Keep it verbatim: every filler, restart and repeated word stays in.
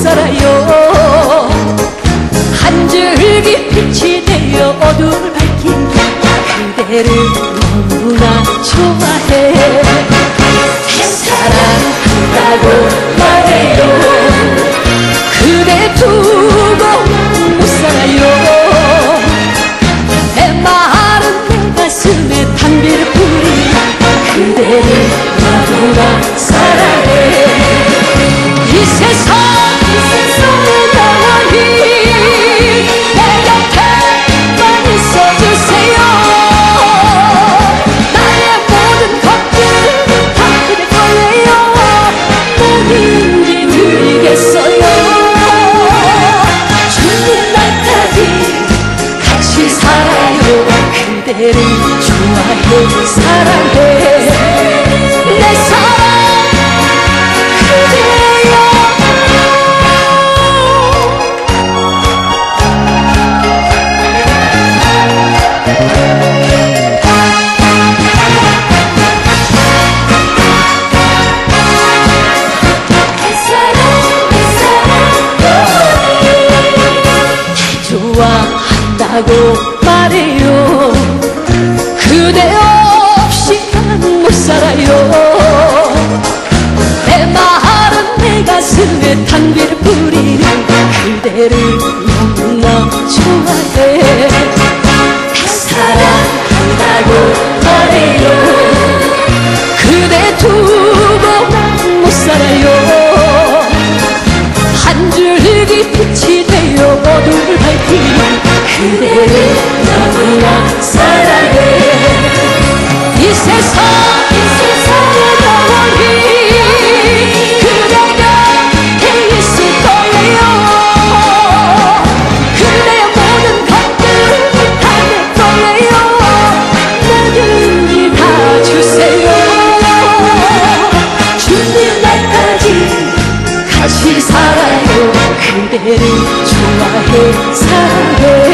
살아요. 한 줄기 빛이 되어 어둠을 밝힌 그대를 너무나 좋아해. 사랑한다고 말해요. 그대 두고 못 살아요. 메마른 내 가슴에 단비를 뿌린 그대를 너무나 사랑해. 이 세상 이 세상에 영원히 내 곁에만 있어주세요. 나의 모든 것들 다 그대 거예요. 뭐든지 드리겠어요. 죽는 날까지 같이 살아요. 그대를 좋아해 사랑해. 내 사랑 좋아한다고 말해요. 그대 없이 난 못 살아요. 메마른 내 가슴에 단비를 뿌리는 그대를 너무나 좋아해. 사랑한다고 말해요. 그대 두고 난 못 살아요. 한 줄기 빛이 되어 어둠을 밝힌 그대를 너무나 사랑해. 이 세상 이 세상에 영원히 그대 곁에 있을 거예요. 그대의 모든 것들 다 내 거예요. 뭐든지 다 주세요. 죽는 날까지 같이 살아요. 그대를 좋아해 사랑해.